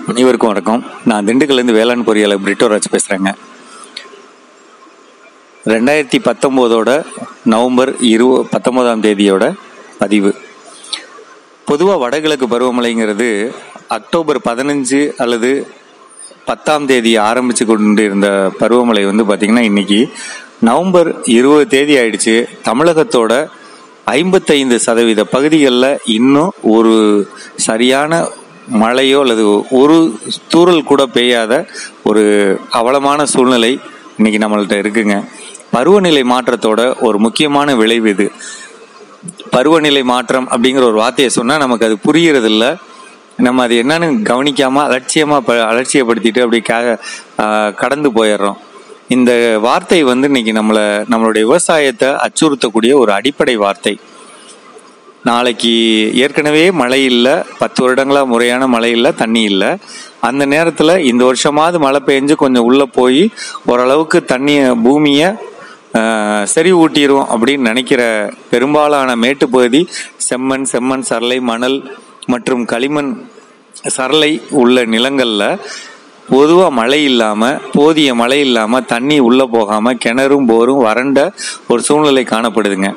அனைவருக்கும் வணக்கம். நான் திண்டுக்கல்லேருந்து வேளாண் பொறியாளர் பிரிட்டோராஜ் பேசுகிறேங்க. 2019 நவம்பர் 19ஆம் தேதியோட பதிவு. பொதுவாக வடகிழக்கு பருவமழைங்கிறது அக்டோபர் 15 அல்லது 10ஆம் தேதி ஆரம்பித்து கொண்டு இருந்த பருவமழை பார்த்திங்கன்னா இன்றைக்கி நவம்பர் 20 தேதி ஆயிடுச்சு. தமிழகத்தோட 55% பகுதிகளில் இன்னும் ஒரு சரியான மழையோ அல்லது ஒரு தூறல் கூட பெய்யாத ஒரு அவலமான சூழ்நிலை இன்னைக்கு நம்மள்கிட்ட இருக்குங்க. பருவநிலை மாற்றத்தோட ஒரு முக்கியமான விளைவு இது. பருவநிலை மாற்றம் அப்படிங்கிற ஒரு வார்த்தையை சொன்னால் நமக்கு அது புரியறது இல்லை. நம்ம அது என்னன்னு கவனிக்காமல் அலட்சியப்படுத்திட்டு அப்படி கடந்து போயிடுறோம். இந்த வார்த்தை இன்னைக்கு நம்மளுடைய விவசாயத்தை அச்சுறுத்தக்கூடிய ஒரு அடிப்படை வார்த்தை. நாளைக்கு ஏற்கனவே மழை இல்லை, 10 வருடங்களாக முறையான மழை இல்லை, தண்ணி இல்லை. அந்த நேரத்தில் இந்த வருஷமாவது மழை பெஞ்சு கொஞ்சம் உள்ளே போய் ஓரளவுக்கு தண்ணியை பூமியை சரி ஊட்டிடும் அப்படின்னு நினைக்கிற பெரும்பாலான மேட்டுப்பகுதி செம்மண் சரளை மணல் மற்றும் களிமண் சரளை உள்ள நிலங்களில் பொதுவாக மழை இல்லாமல், போதிய மழை இல்லாமல், தண்ணி உள்ளே போகாமல் கிணறும் போரும் வறண்ட ஒரு சூழ்நிலை காணப்படுதுங்க.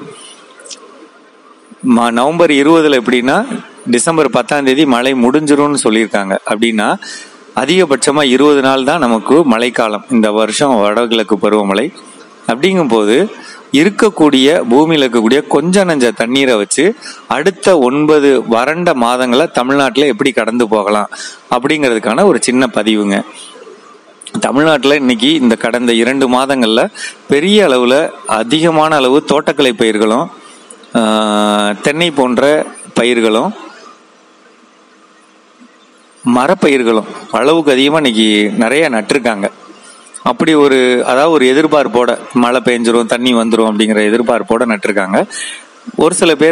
நவம்பர் 20 எப்படின்னா டிசம்பர் 10ஆம் தேதி மழை முடிஞ்சிரும்னு சொல்லியிருக்காங்க. அப்படின்னா அதிகபட்சமாக 20 நாள் தான் நமக்கு மழைக்காலம் இந்த வருஷம் வடகிழக்கு பருவமழை. அப்படிங்கும்போது பூமியில் இருக்கக்கூடிய கொஞ்ச நஞ்ச தண்ணீரை வச்சு அடுத்த 9 வறண்ட மாதங்களை தமிழ்நாட்டில் எப்படி கடந்து போகலாம் அப்படிங்கிறதுக்கான ஒரு சின்ன பதிவுங்க. தமிழ்நாட்டில் இன்னைக்கு இந்த கடந்த 2 மாதங்களில் பெரிய அளவில் அதிகமான அளவு தோட்டக்கலை பயிர்களும் தென்னை போன்ற பயிர்களும் மரப்பயிர்களும் அளவுக்கு அதிகமாக இன்னைக்கு நிறைய நட்டிருக்காங்க. அப்படி ஒரு எதிர்பார்ப்போட மழை பெஞ்சிரும், தண்ணி வந்துடும் அப்படிங்கிற எதிர்பார்ப்போட நட்டிருக்காங்க. ஒரு சில பேர்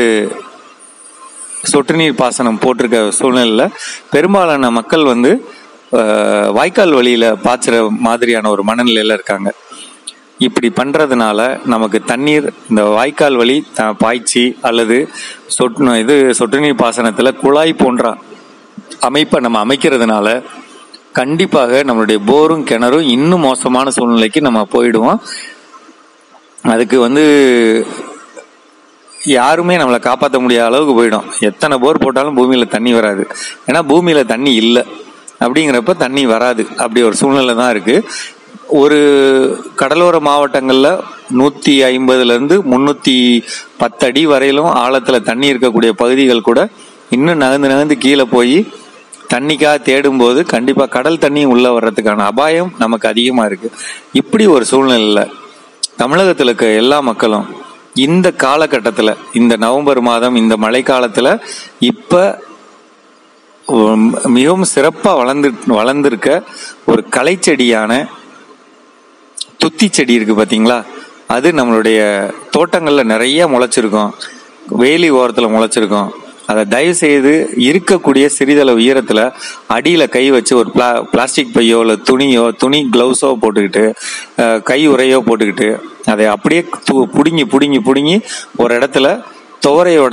சொட்டு நீர் பாசனம் போட்டிருக்க சூழ்நிலையில் பெரும்பாலான மக்கள் வாய்க்கால் வழியில் பாய்ச்சுற மாதிரியான ஒரு மனநிலையில் இருக்காங்க. இப்படி பண்ணுறதுனால நமக்கு தண்ணீர் இந்த வாய்க்கால் வழி பாய்ச்சி அல்லது சொட்டு நீர் பாசனத்தில் குழாய் போன்ற அமைப்பை நம்ம அமைக்கிறதுனால கண்டிப்பாக நம்மளுடைய போரும் கிணறும் இன்னும் மோசமான சூழ்நிலைக்கு நம்ம போயிடுவோம். அதுக்கு யாருமே நம்மளை காப்பாற்ற முடியாத அளவுக்கு போயிடும். எத்தனை போர் போட்டாலும் பூமியில் தண்ணி வராது. ஏன்னா பூமியில் தண்ணி இல்லை அப்படிங்கிறப்ப தண்ணி வராது. அப்படி ஒரு சூழ்நிலை தான் இருக்குது. ஒரு கடலோர மாவட்டங்களில் 150லேருந்து 310 அடி வரையிலும் ஆழத்தில் தண்ணி இருக்கக்கூடிய பகுதிகள் கூட இன்னும் நகர்ந்து கீழே போய் தண்ணிக்காக தேடும்போது கண்டிப்பாக கடல் தண்ணியும் உள்ளே வர்றதுக்கான அபாயம் நமக்கு அதிகமாக இருக்குது. இப்படி ஒரு சூழ்நிலையில் தமிழகத்தில் இருக்க எல்லா மக்களும் இந்த காலகட்டத்தில், இந்த நவம்பர் மாதம் இந்த மழை காலத்தில் இப்போ மிகவும் சிறப்பாக வளர்ந்துருக்க ஒரு களைச்செடியான துத்தி செடி இருக்கு பார்த்தீங்களா? அது நம்மளுடைய தோட்டங்களில் நிறைய முளைச்சிருக்கும், வேலி ஓரத்தில் முளைச்சிருக்கும். அதை தயவு செய்து இருக்கக்கூடிய சிறிதளவு ஈரத்தில் அடியில் கை வச்சு ஒரு பிளாஸ்டிக் பையோ இல்லை துணி க்ளவுஸோ போட்டுக்கிட்டு கை உரையோ போட்டுக்கிட்டு அதை அப்படியே புடுங்கி ஒரு இடத்துல துவரையோட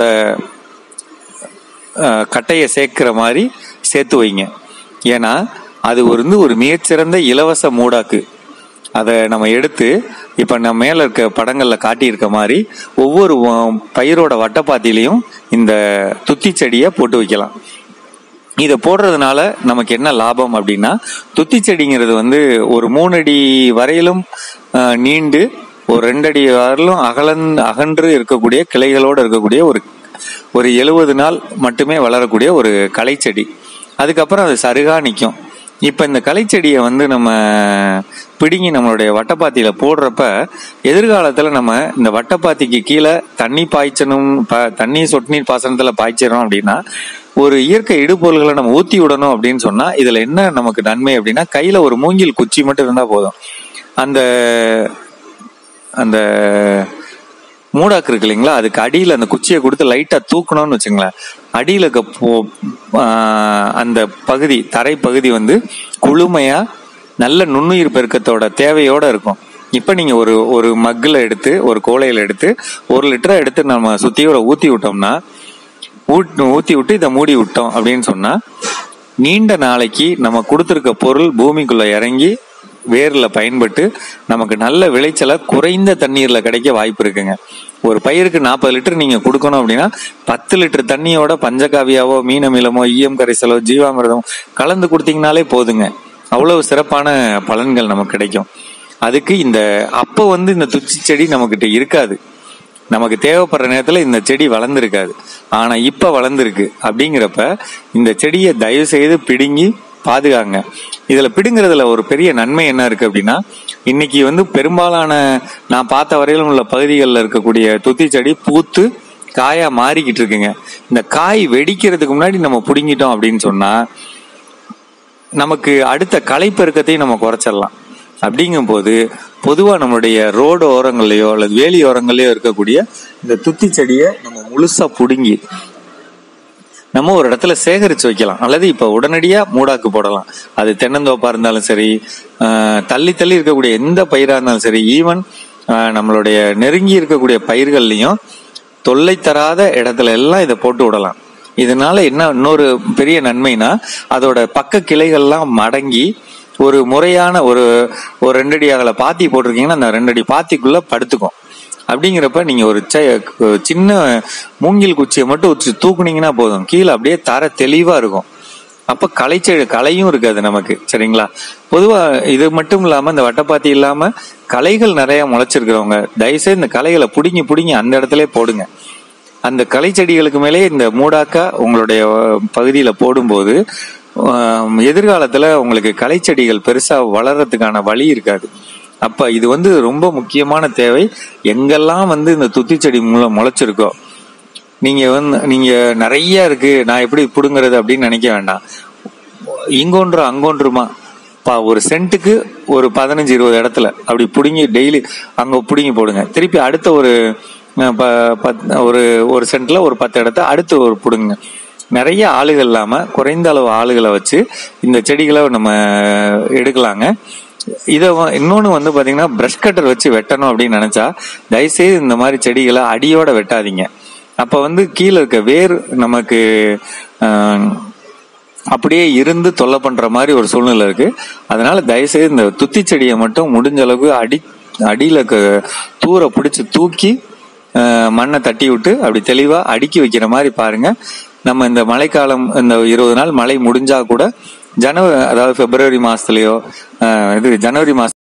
கட்டையை சேர்க்கிற மாதிரி சேர்த்து வைங்க. ஏன்னா அது ஒரு மிகச்சிறந்த இலவச மூடாக்கு. அதை நம்ம எடுத்து இப்போ நம்ம மேலே இருக்க படங்களில் காட்டியிருக்க மாதிரி ஒவ்வொரு பயிரோட வட்டப்பாத்திலையும் இந்த துத்தி செடியை போட்டு வைக்கலாம். இதை போடுறதுனால நமக்கு என்ன லாபம் அப்படின்னா, துத்தி செடிங்கிறது ஒரு 3 அடி வரையிலும் நீண்டு ஒரு 2 அடி வரையிலும் அகன்று இருக்கக்கூடிய கிளைகளோடு இருக்கக்கூடிய ஒரு 70 நாள் மட்டுமே வளரக்கூடிய ஒரு களைச்செடி. அதுக்கப்புறம் அது சருகா நிற்கும். இப்போ இந்த களைச்செடியை நம்ம பிடுங்கி நம்மளுடைய வட்டப்பாத்தியில் போடுறப்ப எதிர்காலத்தில் நம்ம இந்த வட்டப்பாத்திக்கு கீழே தண்ணி சொட்டு நீர் பாசனத்தில் பாய்ச்சிடறோம் அப்படின்னா ஒரு இயற்கை இடுபொருள்களை நம்ம ஊற்றி விடணும் அப்படின்னு சொன்னால் இதில் என்ன நமக்கு நன்மை அப்படின்னா, கையில் ஒரு மூங்கில் குச்சி மட்டும் இருந்தால் போதும். அந்த மூடாக்கு இருக்கு இல்லைங்களா, அதுக்கு அடியில் அந்த குச்சியை கொடுத்து லைட்டாக தூக்கணும்னு வச்சுங்களேன். அடியில் இருக்க அந்த பகுதி தரைப்பகுதி குளுமையாக நல்ல நுண்ணுயிர் பெருக்கத்தோட தேவையோடு இருக்கும். இப்போ நீங்கள் ஒரு மக்கில் எடுத்து ஒரு கோலையில் எடுத்து 1 லிட்டரை எடுத்து நம்ம சுற்றி ஊற்றி விட்டோம்னா ஊற்றி விட்டு இதை மூடி விட்டோம் அப்படின்னு சொன்னால் நீண்ட நாளைக்கு நம்ம கொடுத்துருக்க பொருள் பூமிக்குள்ள இறங்கி வேர்ல பயன்பட்டு நமக்கு நல்ல விளைச்சலை குறைந்த தண்ணீர்ல கிடைக்க வாய்ப்பு இருக்குங்க. ஒரு பயிருக்கு 40 லிட்டர் நீங்க கொடுக்கணும் அப்படின்னா 10 லிட்டர் தண்ணியோட பஞ்சகாவியாவோ மீனமிலமோ ஈயம் கரைசலோ ஜீவாமிர்தமோ கலந்து கொடுத்தீங்கனாலே போதுங்க. அவ்வளவு சிறப்பான பலன்கள் நமக்கு கிடைக்கும். அதுக்கு அப்போ இந்த துச்சி செடி நம்மகிட்ட இருக்காது, நமக்கு தேவைப்படுற நேரத்துல இந்த செடி வளர்ந்துருக்காது. ஆனா இப்ப வளர்ந்துருக்கு. அப்படிங்கிறப்ப இந்த செடியை தயவு செய்து பிடுங்கி பாதுகாங்க. இதுல பிடுங்கிறதுல ஒரு பெரிய நன்மை என்ன இருக்கு அப்படின்னா, இன்னைக்கு பெரும்பாலான நான் பார்த்த வரையிலும் உள்ள பகுதிகளில் இருக்கக்கூடிய துத்தி செடி பூத்து காயா மாறிக்கிட்டு இருக்குங்க. இந்த காய் வெடிக்கிறதுக்கு முன்னாடி நம்ம பிடுங்கிட்டோம் அப்படின்னு சொன்னா நமக்கு அடுத்த களைப்பெருக்கத்தையும் நம்ம குறைச்சிடலாம். அப்படிங்கும் போது பொதுவாக நம்மளுடைய ரோடு ஓரங்கள்லையோ அல்லது வேலி ஓரங்கள்லையோ இருக்கக்கூடிய இந்த துத்தி செடியை நம்ம முழுசா பிடுங்கி நம்ம ஒரு இடத்துல சேகரிச்சு வைக்கலாம். அல்லது இப்ப உடனடியா மூடாக்கு போடலாம். அது தென்னந்தோப்பா இருந்தாலும் சரி, தள்ளி தள்ளி இருக்கக்கூடிய எந்த பயிரா இருந்தாலும் சரி, ஈவன் நம்மளுடைய நெருங்கி இருக்கக்கூடிய பயிர்கள்லையும் தொல்லை தராத இடத்துல எல்லாம் இதை போட்டு விடலாம். இதனால என்ன இன்னொரு பெரிய நன்மைனா, அதோட பக்க கிளைகள்லாம் மடங்கி ஒரு முறையான ஒரு 2 அடி அகல பாத்தி போட்டிருக்கீங்கன்னா அந்த 2 அடி பாத்திக்குள்ள படுத்துக்கும். அப்படிங்கிறப்ப நீங்க ஒரு சின்ன மூங்கில் குச்சியை மட்டும் வச்சு தூக்குனீங்கன்னா போதும், கீழே அப்படியே தர தெளிவா இருக்கும். அப்ப களையும் இருக்காது நமக்கு. சரிங்களா? பொதுவா இது மட்டும் இல்லாம இந்த வட்டப்பாத்தி இல்லாம களைகள் நிறைய முளைச்சிருக்கிறவங்க தயவுசெய்து இந்த களைகளை புடுங்கி அந்த இடத்துல போடுங்க. அந்த களை செடிகளுக்கு மேலே இந்த மூடாக்கா உங்களுடைய பகுதியில போடும்போது எதிர்காலத்துல உங்களுக்கு களை செடிகள் பெருசா வளர்றதுக்கான வழி இருக்காது. அப்ப இது ரொம்ப முக்கியமான தேவை. எங்கெல்லாம் இந்த துத்தி செடி முளைச்சிருக்கோ, நீங்க நிறைய இருக்கு நான் எப்படி புடுங்கிறது அப்படின்னு நினைக்க வேண்டாம். இங்கொன்று அங்கொன்றுமா ஒரு சென்ட்டுக்கு ஒரு 15-20 இடத்துல அப்படி புடுங்கி டெய்லி அங்க புடுங்கி போடுங்க. திருப்பி அடுத்த ஒரு சென்ட்ல ஒரு 10 இடத்த அடுத்து ஒரு புடுங்க. நிறைய ஆளுகள் இல்லாம குறைந்த அளவு ஆளுகளை வச்சு இந்த செடிகளை நம்ம எடுக்கலாங்க. இதை இன்னொன்னு பாத்தீங்கன்னா பிரஷ் கட்டர் வச்சு வெட்டணும் அப்படின்னு நினைச்சா தயவுசெய்து இந்த மாதிரி செடிகளை அடியோட வெட்டாதீங்க. அப்ப கீழே இருக்க வேர் நமக்கு அப்படியே இருந்து தொல்லை பண்ற மாதிரி ஒரு சூழ்நிலை இருக்கு. அதனால தயவுசெய்து இந்த துத்தி செடியை மட்டும் முடிஞ்ச அளவுக்கு அடியில தூர பிடிச்சு தூக்கி மண்ணை தட்டி விட்டு அப்படி தெளிவா அடுக்கி வைக்கிற மாதிரி பாருங்க. நம்ம இந்த மழைக்காலம் இந்த 20 நாள் மழை முடிஞ்சா கூட அதாவது பிப்ரவரி மாசத்துலயோ ஜனவரி மாசம்